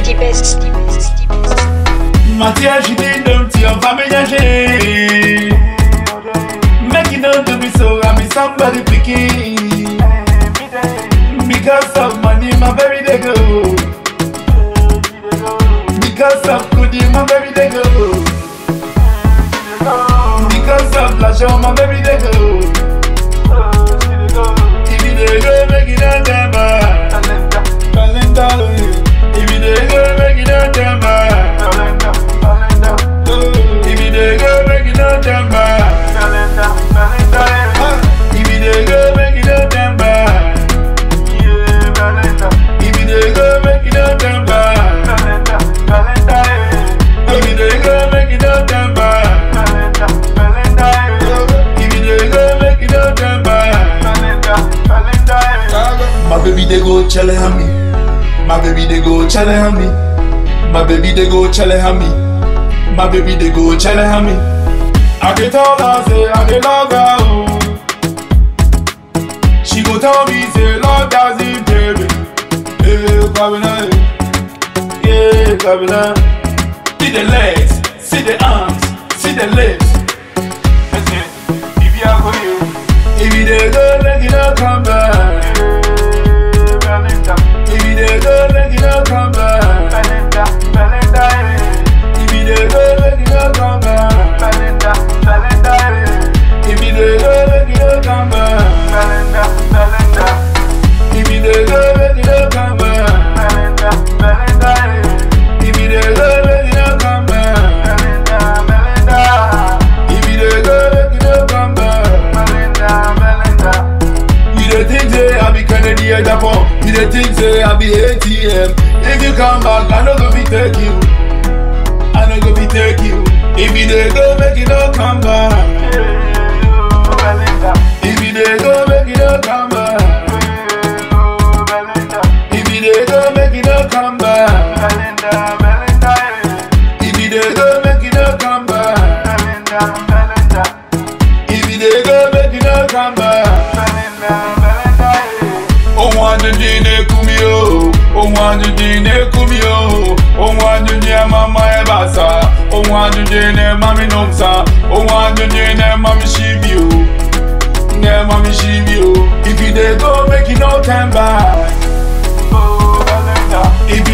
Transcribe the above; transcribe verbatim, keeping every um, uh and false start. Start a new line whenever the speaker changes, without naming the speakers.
best, the best, the best.
Matia, she didn't know to your family. Make it not to be so, I'm somebody picking. Because of money, my baby they go. Because of goodie, my baby they go. Because of pleasure, my baby they go. If you they go, make it not them bad. If you they go, make it not them bad. If you they go, make it not them bad. If you they go, make it not them bad. If you they go, make it not them bad. If you they go, make it not them bad. If you they go, make it not them bad. My baby they go chale hami. My baby they go chale hami. My baby they go chale hami. My baby they go chale hami. I get all her say I dey love her. Oh. She go tell me say love doesn't pay me. Hey, Kabila, yeah, Kabila. See the legs, see the arms, see the lips. If you are for you, if you dey go, make it not come back. If you dey go, make it not come back. If you dey go, make it not come back. If you dey go, make it not come back. If you dey go, make it not come back. If you dey go, make it not come back. If you dey go, make it not come back. You dey think say I be Kennedy at Japan. You dey think say I be A T M. If you come back, I no go be take you. I no go be take you. If you dey go, make it not come back. If you dey go, make it not come back. If you dey go, make it not come back. If you dey go, make it not come back. If you dey go, make it not come back. Oh, one day ne kumio. Oh, one day ne kumio. Oh, one day mama ebasa. Oh, one day ne mami nomsa. Oh, one day ne mami shibio. Ne mami shibio. If you dey go, make it no turn back. If